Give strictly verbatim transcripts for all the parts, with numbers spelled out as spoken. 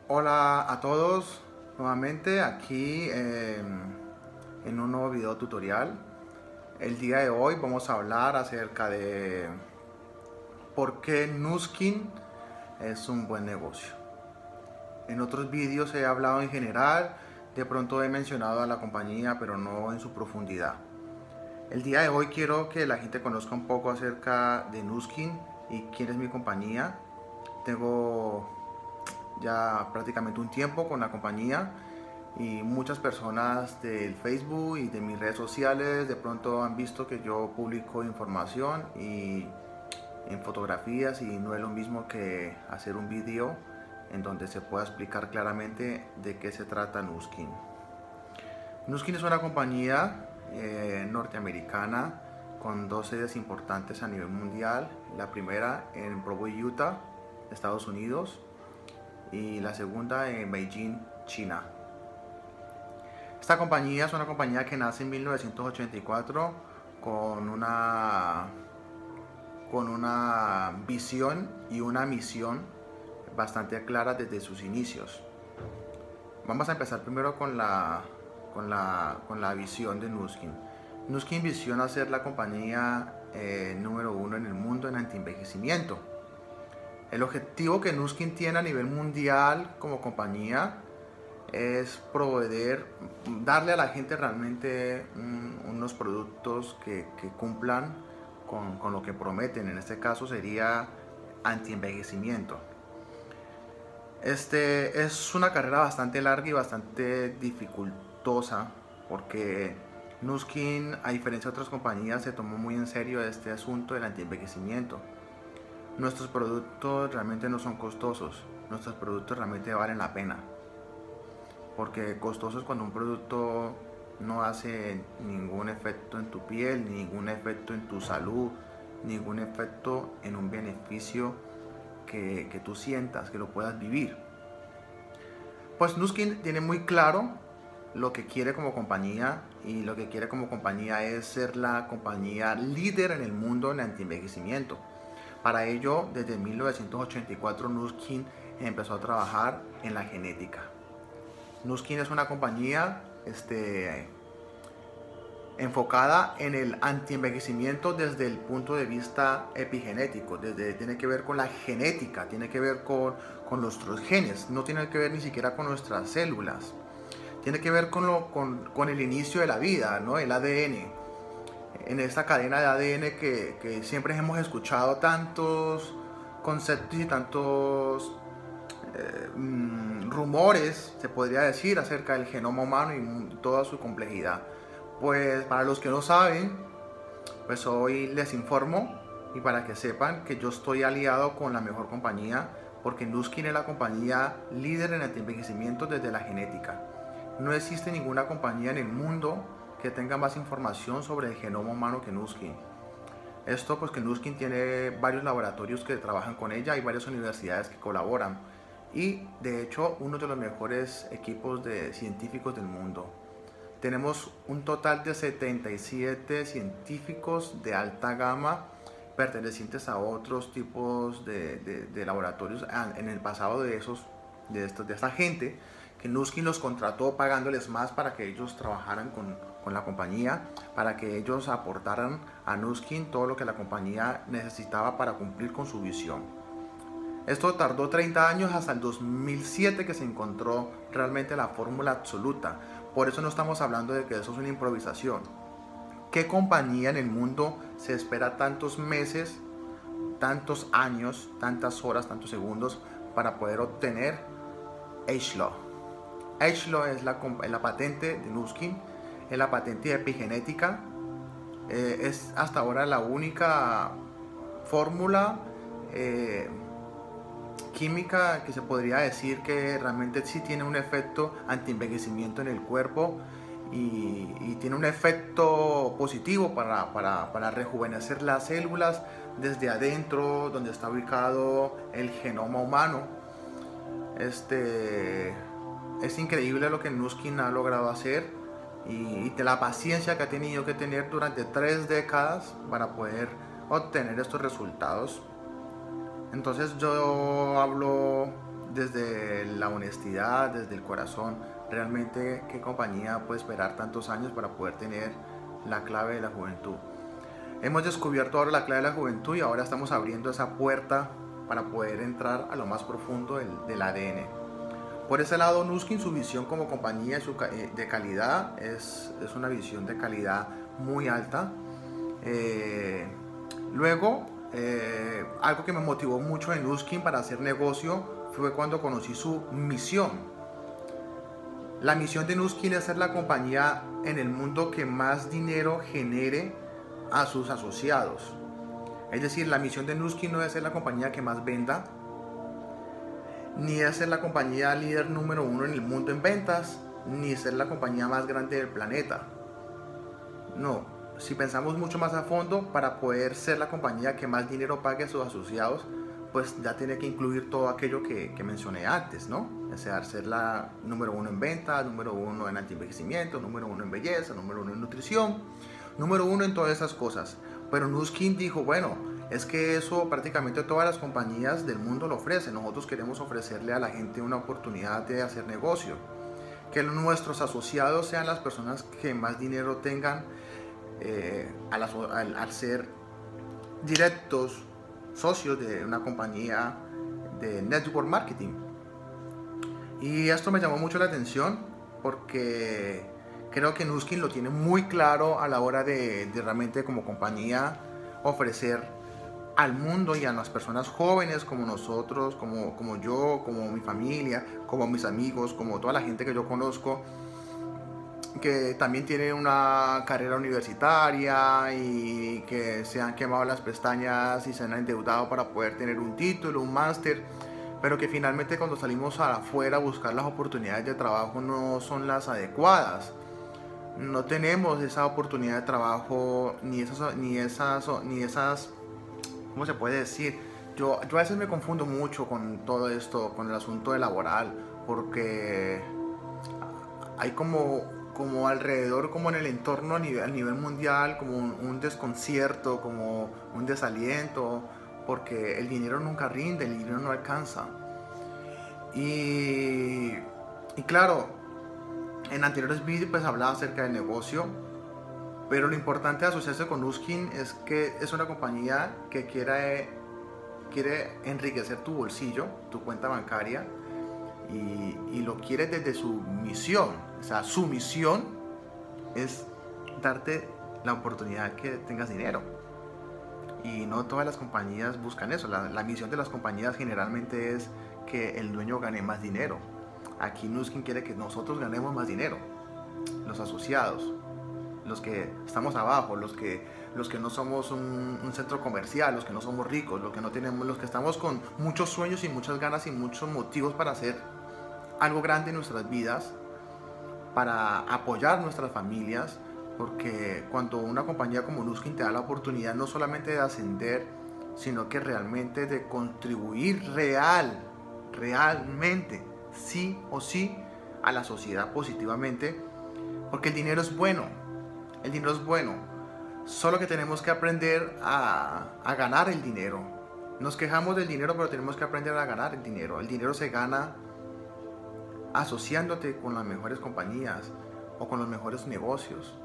Hola a todos, nuevamente aquí eh, en un nuevo video tutorial. El día de hoy vamos a hablar acerca de por qué Nuskin es un buen negocio. En otros vídeos he hablado en general, de pronto he mencionado a la compañía, pero no en su profundidad. El día de hoy quiero que la gente conozca un poco acerca de Nuskin y quién es mi compañía. Tengo ya prácticamente un tiempo con la compañía y muchas personas del Facebook y de mis redes sociales de pronto han visto que yo publico información y en fotografías, y no es lo mismo que hacer un video en donde se pueda explicar claramente de qué se trata Nuskin. Nuskin es una compañía eh, norteamericana con dos sedes importantes a nivel mundial. La primera en Provo, Utah, Estados Unidos, y la segunda en Beijing, China. Esta compañía es una compañía que nace en mil novecientos ochenta y cuatro con una, con una visión y una misión bastante clara desde sus inicios. Vamos a empezar primero con la, con la, con la visión de Nuskin. Nuskin visiona ser la compañía eh, número uno en el mundo en antienvejecimiento. El objetivo que Nuskin tiene a nivel mundial como compañía es proveer, darle a la gente realmente un, unos productos que, que cumplan con, con lo que prometen. En este caso sería antienvejecimiento. Este es una carrera bastante larga y bastante dificultosa, porque Nuskin, a diferencia de otras compañías, se tomó muy en serio este asunto del antienvejecimiento. Nuestros productos realmente no son costosos, nuestros productos realmente valen la pena. Porque costoso es cuando un producto no hace ningún efecto en tu piel, ningún efecto en tu salud, ningún efecto en un beneficio que, que tú sientas, que lo puedas vivir. Pues Nuskin tiene muy claro lo que quiere como compañía, y lo que quiere como compañía es ser la compañía líder en el mundo en antienvejecimiento. Para ello, desde mil novecientos ochenta y cuatro, Nuskin empezó a trabajar en la genética. Nuskin es una compañía este, enfocada en el antienvejecimiento desde el punto de vista epigenético. Desde, tiene que ver con la genética, tiene que ver con, con nuestros genes, no tiene que ver ni siquiera con nuestras células. Tiene que ver con, lo, con, con el inicio de la vida, ¿no? El A D N. En esta cadena de A D N que, que siempre hemos escuchado tantos conceptos y tantos eh, mm, rumores, se podría decir, acerca del genoma humano y toda su complejidad. Pues para los que no saben, pues hoy les informo, y para que sepan que yo estoy aliado con la mejor compañía, porque Nuskin es la compañía líder en antienvejecimiento desde la genética. No existe ninguna compañía en el mundo que tenga más información sobre el genoma humano que Nuskin. Esto pues que Nuskin tiene varios laboratorios que trabajan con ella y varias universidades que colaboran, y de hecho uno de los mejores equipos de científicos del mundo. Tenemos un total de setenta y siete científicos de alta gama pertenecientes a otros tipos de, de, de laboratorios en el pasado de, esos, de, estos, de esta gente, que Nuskin los contrató pagándoles más para que ellos trabajaran con, con la compañía, para que ellos aportaran a Nuskin todo lo que la compañía necesitaba para cumplir con su visión. Esto tardó treinta años, hasta el dos mil siete que se encontró realmente la fórmula absoluta. Por eso no estamos hablando de que eso es una improvisación. ¿Qué compañía en el mundo se espera tantos meses, tantos años, tantas horas, tantos segundos para poder obtener H-Law? H-Law es la, la patente de Nuskin, es la patente de epigenética. Eh, es hasta ahora la única fórmula eh, química que se podría decir que realmente sí tiene un efecto antienvejecimiento en el cuerpo, y, y tiene un efecto positivo para, para, para rejuvenecer las células desde adentro, donde está ubicado el genoma humano. Este... Es increíble lo que Nuskin ha logrado hacer, y de la paciencia que ha tenido que tener durante tres décadas para poder obtener estos resultados. Entonces yo hablo desde la honestidad, desde el corazón. Realmente, ¿qué compañía puede esperar tantos años para poder tener la clave de la juventud? Hemos descubierto ahora la clave de la juventud y ahora estamos abriendo esa puerta para poder entrar a lo más profundo del, del A D N. Por ese lado, Nuskin, su visión como compañía de calidad es, es una visión de calidad muy alta. Eh, luego, eh, algo que me motivó mucho en Nuskin para hacer negocio fue cuando conocí su misión. La misión de Nuskin es ser la compañía en el mundo que más dinero genere a sus asociados. Es decir, la misión de Nuskin no es ser la compañía que más venda, ni es ser la compañía líder número uno en el mundo en ventas, ni ser la compañía más grande del planeta. No, si pensamos mucho más a fondo, para poder ser la compañía que más dinero pague a sus asociados, pues ya tiene que incluir todo aquello que, que mencioné antes, ¿no? O sea, ser la número uno en ventas, número uno en anti-envejecimiento, número uno en belleza, número uno en nutrición, número uno en todas esas cosas. Pero Nuskin dijo, bueno, es que eso prácticamente todas las compañías del mundo lo ofrecen. Nosotros queremos ofrecerle a la gente una oportunidad de hacer negocio. Que nuestros asociados sean las personas que más dinero tengan eh, al, al, al ser directos socios de una compañía de network marketing. Y esto me llamó mucho la atención porque creo que Nuskin lo tiene muy claro a la hora de, de realmente como compañía ofrecer al mundo y a las personas jóvenes como nosotros, como, como yo, como mi familia, como mis amigos, como toda la gente que yo conozco, que también tiene una carrera universitaria y que se han quemado las pestañas y se han endeudado para poder tener un título, un máster, pero que finalmente cuando salimos afuera a buscar las oportunidades de trabajo no son las adecuadas. No tenemos esa oportunidad de trabajo ni esas, ni esas, ni esas ¿cómo se puede decir? Yo, yo a veces me confundo mucho con todo esto, con el asunto de laboral, porque hay como, como alrededor, como en el entorno a nivel, a nivel mundial, como un, un desconcierto, como un desaliento, porque el dinero nunca rinde, el dinero no alcanza. Y, y claro, en anteriores vídeos pues hablaba acerca del negocio, pero lo importante de asociarse con Nuskin es que es una compañía que quiere, quiere enriquecer tu bolsillo, tu cuenta bancaria, y, y lo quiere desde su misión. O sea, su misión es darte la oportunidad que tengas dinero. Y no todas las compañías buscan eso. La, la misión de las compañías generalmente es que el dueño gane más dinero. Aquí Nuskin quiere que nosotros ganemos más dinero, los asociados, los que estamos abajo, los que, los que no somos un, un centro comercial, los que no somos ricos, los que no tenemos, los que estamos con muchos sueños y muchas ganas y muchos motivos para hacer algo grande en nuestras vidas, para apoyar nuestras familias, porque cuando una compañía como Nuskin te da la oportunidad no solamente de ascender, sino que realmente de contribuir real, realmente, sí o sí, a la sociedad positivamente, porque el dinero es bueno, el dinero es bueno, solo que tenemos que aprender a, a ganar el dinero. Nos quejamos del dinero, pero tenemos que aprender a ganar el dinero. El dinero se gana asociándote con las mejores compañías o con los mejores negocios.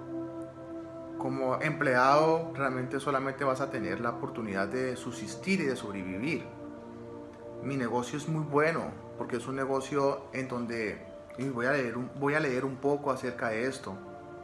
Como empleado realmente solamente vas a tener la oportunidad de subsistir y de sobrevivir. Mi negocio es muy bueno porque es un negocio en donde y voy a leer un, voy a leer un poco acerca de esto.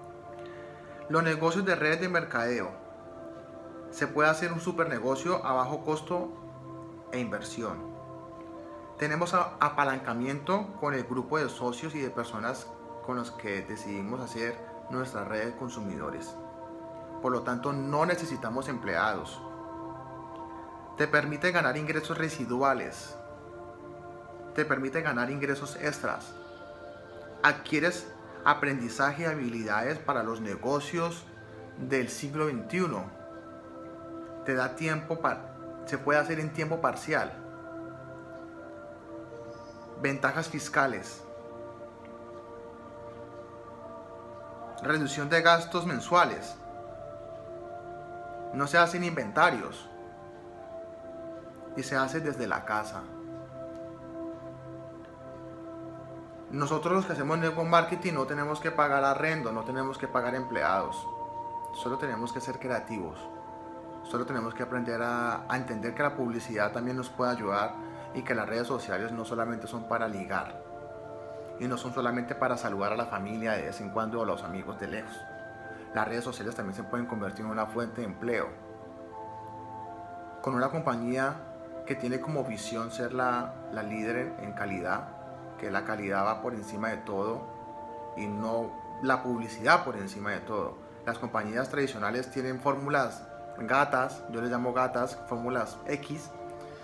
Los negocios de redes de mercadeo. Se puede hacer un super negocio a bajo costo e inversión. Tenemos apalancamiento con el grupo de socios y de personas con los que decidimos hacer nuestra red de consumidores. Por lo tanto, no necesitamos empleados. Te permite ganar ingresos residuales. Te permite ganar ingresos extras. Adquieres aprendizaje y habilidades para los negocios del siglo veintiuno. Te da tiempo para, se puede hacer en tiempo parcial. Ventajas fiscales. Reducción de gastos mensuales. No se hacen inventarios y se hace desde la casa. Nosotros los que hacemos network marketing no tenemos que pagar arrendo, no tenemos que pagar empleados. Solo tenemos que ser creativos. Solo tenemos que aprender a, a entender que la publicidad también nos puede ayudar y que las redes sociales no solamente son para ligar y no son solamente para saludar a la familia de vez en cuando o a los amigos de lejos. Las redes sociales también se pueden convertir en una fuente de empleo. Con una compañía que tiene como visión ser la, la líder en calidad, que la calidad va por encima de todo y no la publicidad por encima de todo. Las compañías tradicionales tienen fórmulas gatas, yo les llamo gatas, fórmulas X,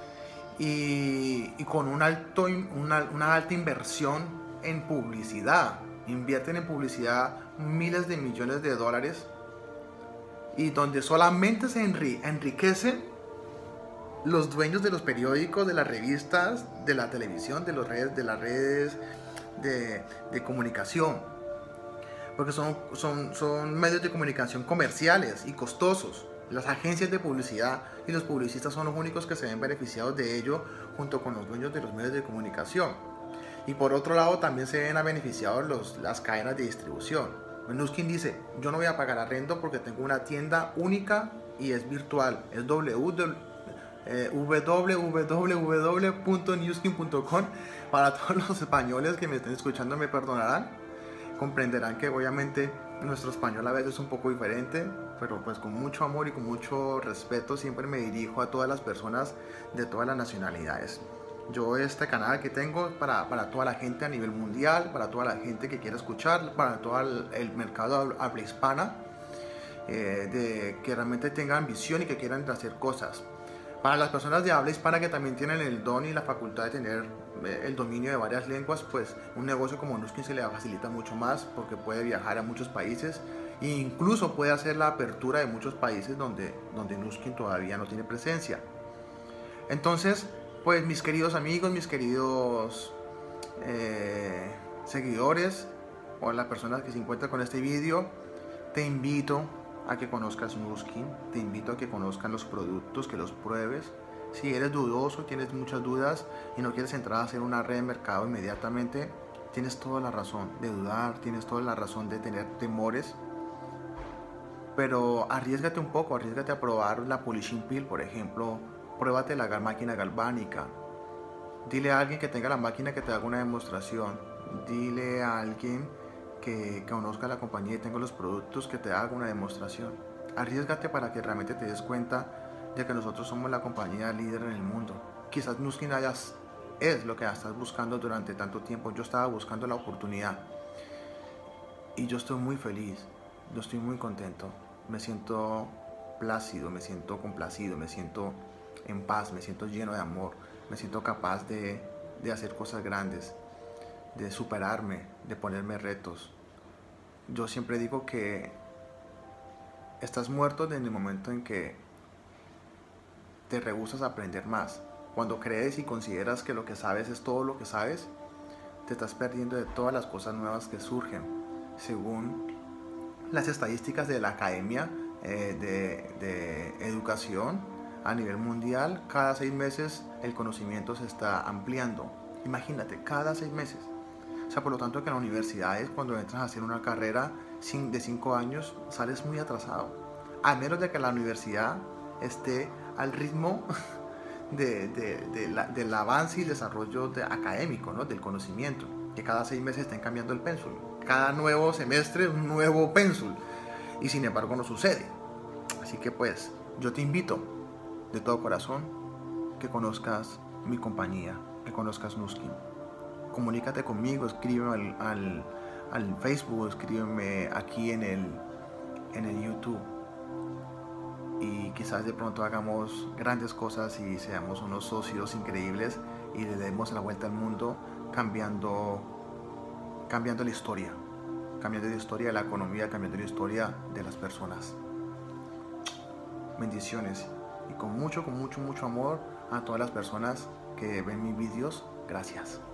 y, y con un alto, una, una alta inversión en publicidad. Invierten en publicidad miles de millones de dólares y donde solamente se enri enriquecen los dueños de los periódicos, de las revistas, de la televisión, de, los redes, de las redes de, de comunicación, porque son, son, son medios de comunicación comerciales y costosos. Las agencias de publicidad y los publicistas son los únicos que se ven beneficiados de ello, junto con los dueños de los medios de comunicación. Y por otro lado también se ven beneficiados los, las cadenas de distribución. Nuskin dice, yo no voy a pagar arrendo porque tengo una tienda única y es virtual, es w w w punto nuskin punto com. Para todos los españoles que me estén escuchando me perdonarán, comprenderán que obviamente nuestro español a veces es un poco diferente, pero pues con mucho amor y con mucho respeto siempre me dirijo a todas las personas de todas las nacionalidades. Yo este canal que tengo para, para toda la gente a nivel mundial, para toda la gente que quiera escuchar, para todo el, el mercado habla hispana, eh, de que realmente tengan visión y que quieran hacer cosas. Para las personas de habla hispana que también tienen el don y la facultad de tener eh, el dominio de varias lenguas, pues un negocio como Nuskin se le facilita mucho más porque puede viajar a muchos países e incluso puede hacer la apertura de muchos países donde, donde Nuskin todavía no tiene presencia. Entonces, pues mis queridos amigos, mis queridos eh, seguidores o las personas que se encuentran con este vídeo, te invito a que conozcas Nuskin, te invito a que conozcan los productos, que los pruebes. Si eres dudoso, tienes muchas dudas y no quieres entrar a hacer una red de mercado inmediatamente, tienes toda la razón de dudar, tienes toda la razón de tener temores, pero arriésgate un poco, arriésgate a probar la polishing pill, por ejemplo. Pruébate la máquina galvánica. Dile a alguien que tenga la máquina que te haga una demostración. Dile a alguien que, que conozca la compañía y tenga los productos que te haga una demostración. Arriésgate para que realmente te des cuenta de que nosotros somos la compañía líder en el mundo. Quizás Nuskin hayas, es lo que estás buscando durante tanto tiempo. Yo estaba buscando la oportunidad y yo estoy muy feliz, yo estoy muy contento. Me siento plácido, me siento complacido, me siento en paz, me siento lleno de amor, me siento capaz de, de hacer cosas grandes, de superarme, de ponerme retos. Yo siempre digo que estás muerto en el momento en que te rehusas a aprender más. Cuando crees y consideras que lo que sabes es todo lo que sabes, te estás perdiendo de todas las cosas nuevas que surgen. Según las estadísticas de la Academia eh, de, de Educación a nivel mundial, cada seis meses el conocimiento se está ampliando. Imagínate, cada seis meses. O sea, por lo tanto que en las universidades, cuando entras a hacer una carrera de cinco años, sales muy atrasado. A menos de que la universidad esté al ritmo de, de, de la, del avance y desarrollo de, académico, ¿no? Del conocimiento. Que cada seis meses estén cambiando el pénsul. Cada nuevo semestre un nuevo pénsul. Y sin embargo no sucede. Así que pues, yo te invito de todo corazón que conozcas mi compañía, que conozcas Nuskin. Comunícate conmigo, escríbeme al, al, al Facebook, escríbeme aquí en el, en el YouTube. Y quizás de pronto hagamos grandes cosas y seamos unos socios increíbles y le demos la vuelta al mundo cambiando, cambiando la historia. Cambiando la historia de la economía, cambiando la historia de las personas. Bendiciones. Y con mucho, con mucho, mucho amor a todas las personas que ven mis vídeos. Gracias.